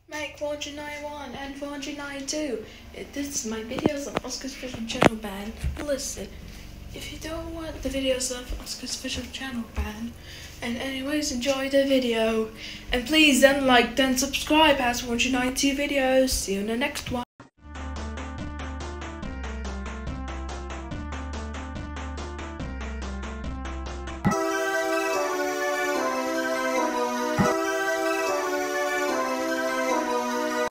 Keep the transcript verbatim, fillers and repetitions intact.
Make four hundred ninety-one and four hundred ninety-two. It, this is my videos of Oscar's official channel band. Listen, if you don't want the videos of Oscar's official channel band, and anyways, enjoy the video. And please then like, then subscribe as four hundred ninety-two videos. See you in the next one.